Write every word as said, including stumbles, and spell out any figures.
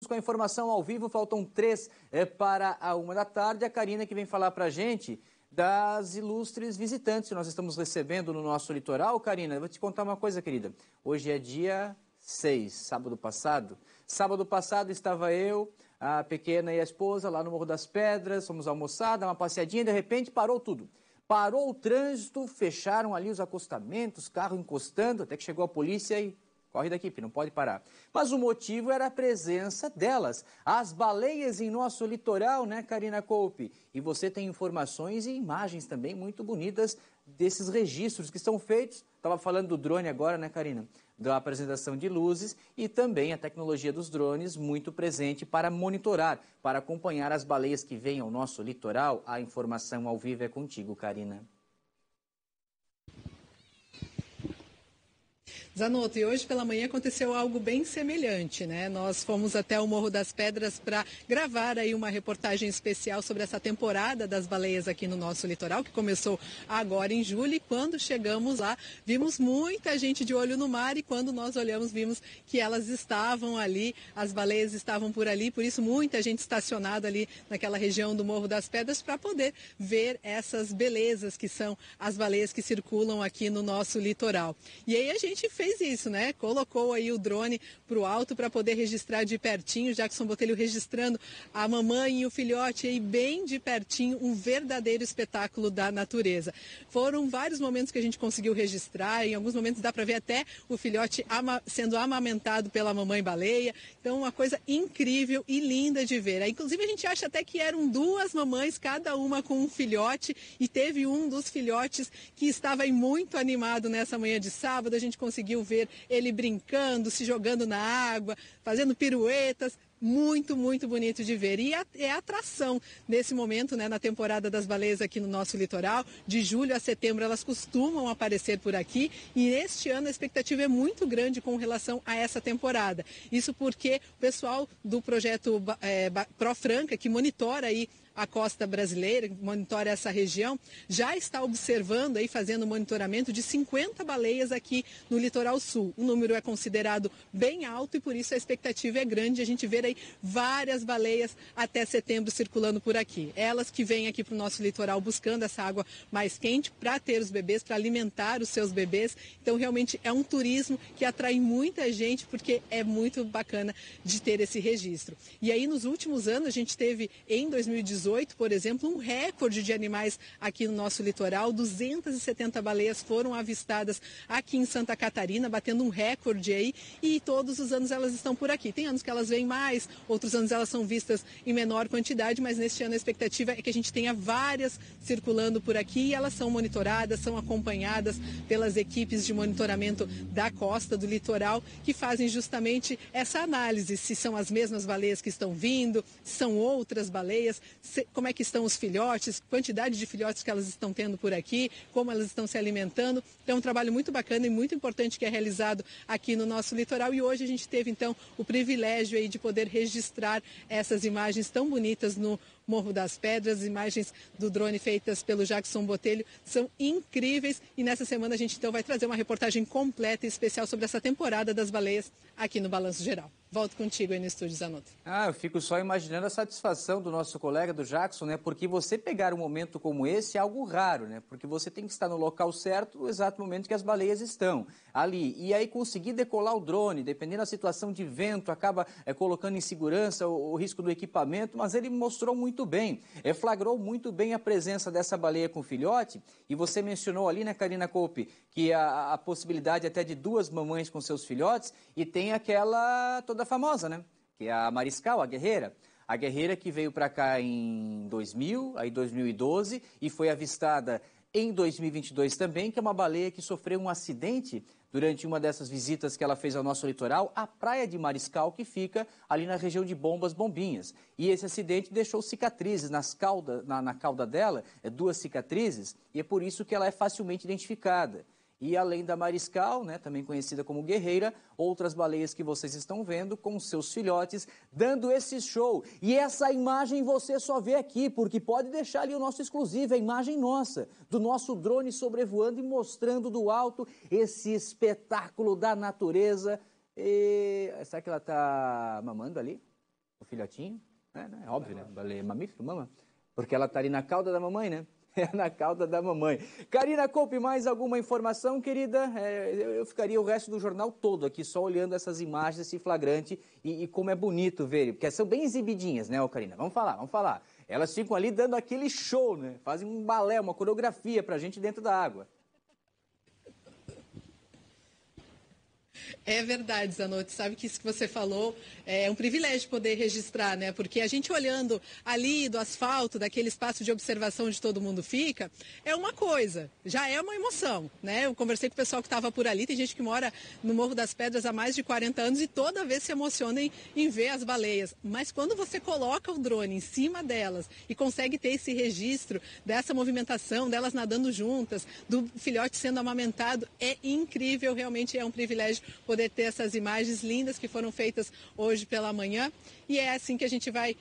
com a informação ao vivo, faltam três é, para a uma da tarde. A Karina que vem falar para a gente das ilustres visitantes que nós estamos recebendo no nosso litoral. Karina, eu vou te contar uma coisa, querida. Hoje é dia seis, sábado passado. Sábado passado estava eu, a pequena e a esposa lá no Morro das Pedras, fomos almoçar, dar uma passeadinha e de repente parou tudo. Parou o trânsito, fecharam ali os acostamentos, carro encostando, até que chegou a polícia e corre daqui, porque não pode parar. Mas o motivo era a presença delas, as baleias em nosso litoral, né, Karina Coupe? E você tem informações e imagens também muito bonitas desses registros que estão feitos. Estava falando do drone agora, né, Karina? Da apresentação de luzes e também a tecnologia dos drones muito presente para monitorar, para acompanhar as baleias que vêm ao nosso litoral. A informação ao vivo é contigo, Karina. Zanotto, e hoje pela manhã aconteceu algo bem semelhante, né? Nós fomos até o Morro das Pedras para gravar aí uma reportagem especial sobre essa temporada das baleias aqui no nosso litoral, que começou agora em julho, e quando chegamos lá, vimos muita gente de olho no mar, e quando nós olhamos, vimos que elas estavam ali, as baleias estavam por ali, por isso muita gente estacionada ali naquela região do Morro das Pedras para poder ver essas belezas que são as baleias que circulam aqui no nosso litoral. E aí a gente fez isso, né? Colocou aí o drone para o alto para poder registrar de pertinho, Jackson Botelho registrando a mamãe e o filhote aí bem de pertinho, um verdadeiro espetáculo da natureza. Foram vários momentos que a gente conseguiu registrar, em alguns momentos dá para ver até o filhote ama sendo amamentado pela mamãe baleia, então uma coisa incrível e linda de ver. Inclusive a gente acha até que eram duas mamães, cada uma com um filhote, e teve um dos filhotes que estava aí muito animado nessa manhã de sábado, a gente conseguiu ver ele brincando, se jogando na água, fazendo piruetas. Muito, muito bonito de ver. E é atração nesse momento, né, na temporada das baleias aqui no nosso litoral. De julho a setembro elas costumam aparecer por aqui, e este ano a expectativa é muito grande com relação a essa temporada. Isso porque o pessoal do projeto é, Profranca, que monitora aí a costa brasileira, monitora essa região, já está observando aí, fazendo monitoramento de cinquenta baleias aqui no litoral sul. O número é considerado bem alto e por isso a expectativa é grande. A gente vê aí várias baleias até setembro circulando por aqui. Elas que vêm aqui para o nosso litoral buscando essa água mais quente para ter os bebês, para alimentar os seus bebês. Então realmente é um turismo que atrai muita gente, porque é muito bacana de ter esse registro. E aí nos últimos anos a gente teve em dois mil e dezoito, por exemplo, um recorde de animais aqui no nosso litoral. duzentas e setenta baleias foram avistadas aqui em Santa Catarina, batendo um recorde aí, e todos os anos elas estão por aqui. Tem anos que elas vêm mais, outros anos elas são vistas em menor quantidade, mas neste ano a expectativa é que a gente tenha várias circulando por aqui, e elas são monitoradas, são acompanhadas pelas equipes de monitoramento da costa, do litoral, que fazem justamente essa análise, se são as mesmas baleias que estão vindo, se são outras baleias, se como é que estão os filhotes, quantidade de filhotes que elas estão tendo por aqui, como elas estão se alimentando. Então é um trabalho muito bacana e muito importante que é realizado aqui no nosso litoral, e hoje a gente teve então o privilégio aí de poder registrar essas imagens tão bonitas no Morro das Pedras. Imagens do drone feitas pelo Jackson Botelho são incríveis, e nessa semana a gente então vai trazer uma reportagem completa e especial sobre essa temporada das baleias aqui no Balanço Geral. Volto contigo aí no estúdio, Zanotto. Ah, eu fico só imaginando a satisfação do nosso colega, do Jackson, né? Porque você pegar um momento como esse é algo raro, né? Porque você tem que estar no local certo, no exato momento que as baleias estão ali. E aí conseguir decolar o drone, dependendo da situação de vento, acaba é, colocando em segurança o, o risco do equipamento, mas ele mostrou muito bem, é, flagrou muito bem a presença dessa baleia com filhote. E você mencionou ali, né, Karina Coupe, que a, a possibilidade até de duas mamães com seus filhotes, e tem aquela toda famosa, né? Que é a mariscal, a guerreira. A guerreira que veio para cá em dois mil, aí dois mil e doze, e foi avistada em dois mil e vinte e dois também, que é uma baleia que sofreu um acidente durante uma dessas visitas que ela fez ao nosso litoral, a praia de Mariscal, que fica ali na região de Bombas, Bombinhas. E esse acidente deixou cicatrizes nas cauda, na, na cauda dela, é, duas cicatrizes, e é por isso que ela é facilmente identificada. E além da mariscal, né, também conhecida como guerreira, outras baleias que vocês estão vendo com seus filhotes dando esse show. E essa imagem você só vê aqui, porque pode deixar ali o nosso exclusivo, a imagem nossa, do nosso drone sobrevoando e mostrando do alto esse espetáculo da natureza. E... será que ela está mamando ali? o filhotinho, é, né? É óbvio, né? Baleia mamífero, mama, porque ela está ali na cauda da mamãe, né? É na cauda da mamãe. Karina Coupe, mais alguma informação, querida? É, eu, eu ficaria o resto do jornal todo aqui só olhando essas imagens, esse flagrante e, e como é bonito ver, porque são bem exibidinhas, né, ô Karina? Vamos falar, vamos falar. Elas ficam ali dando aquele show, né? Fazem um balé, uma coreografia pra gente dentro da água. É verdade, Zanotti. Sabe que isso que você falou é um privilégio poder registrar, né? Porque a gente olhando ali do asfalto, daquele espaço de observação onde todo mundo fica, é uma coisa, já é uma emoção, né? Eu conversei com o pessoal que estava por ali, tem gente que mora no Morro das Pedras há mais de quarenta anos e toda vez se emociona em, em ver as baleias. Mas quando você coloca o drone em cima delas e consegue ter esse registro dessa movimentação, delas nadando juntas, do filhote sendo amamentado, é incrível, realmente é um privilégio poder ter essas imagens lindas que foram feitas hoje pela manhã. E é assim que a gente vai